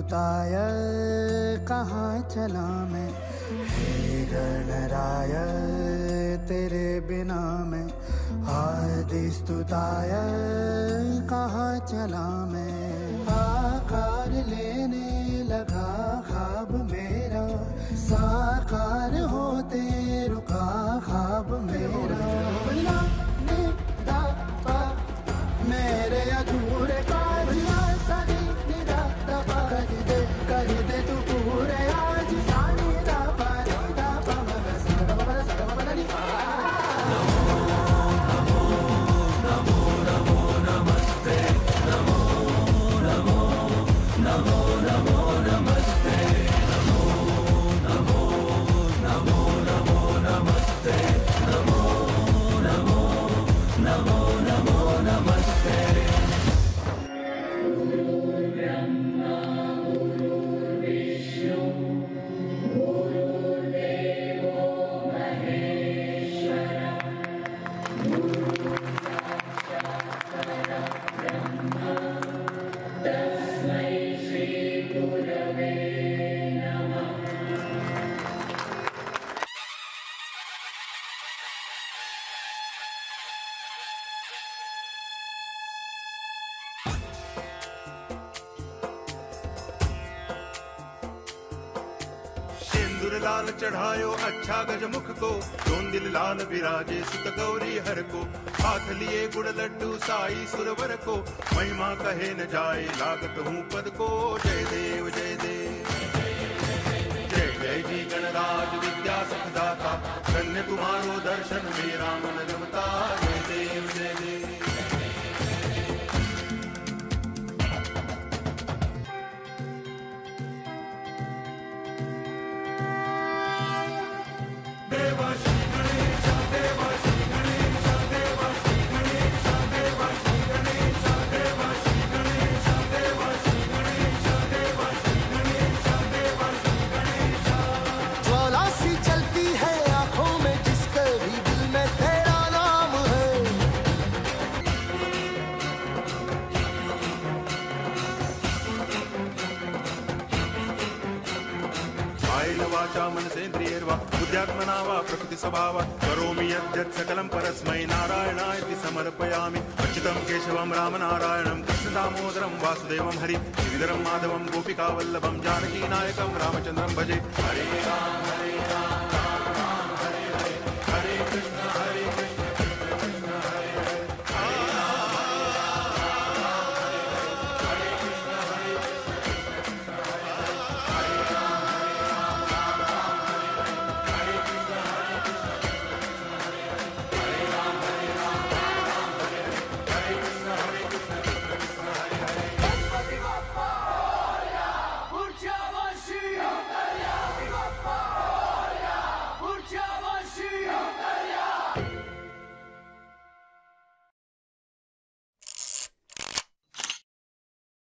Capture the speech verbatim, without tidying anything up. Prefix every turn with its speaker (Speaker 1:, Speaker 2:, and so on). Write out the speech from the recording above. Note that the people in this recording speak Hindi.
Speaker 1: स्तुताय कहाँ चला मैं, हे गणराय तेरे बिना मैं, आदि स्तुताय कहाँ चला मैं। आकार लेने लगा ख्वाब मेरा, साकार होते रुका ख्वाब मेरा। मेरे अधूरे काज सारी निदा दबा कर दे, कर दे तू पूरे आज सारी दबा दबा मगर सदबा सदबा नहीं। नमो नमो नमो नमस्ते, नमो नमो नमो नमो नमस्ते, नमो नमो नमो नमो नमस्ते, नमो नमो नमो नमो नमस्ते। ब्रह्मा विष्णु गुरुदेवो महेश्वर, गुरु साक्षात् परब्रह्म तस्मै श्री गुरवे नमः।
Speaker 2: सिंदूर लाल चढ़ायो अच्छा गजमुख को, दोन दिल लाल विराजे सुत गौरी हर को। हाथ लिए गुड़ लड्डू साई सुरवर को, महिमा कहे न जाए लागत हूँ पद को। जय देव जय देव जय जय जी गणराज विद्या सुखदाता, धन्य तुम्हारो दर्शन मेरा मन रमता। जय देव जय देव वाचा मनसेन्द्रियैर्वा बुद्ध्यात्मना वा प्रकृति स्वभावा करोमि यद्यत् सकलं परस्मै नारायणाय समर्पयामि। अच्युतं केशवं रामनारायणं कृष्ण दामोदरं वासुदेवं हरि गिरिधरं माधवं गोपिकावल्लभं जानकी नायकं रामचन्द्रं भजे। हरे राम हरे राम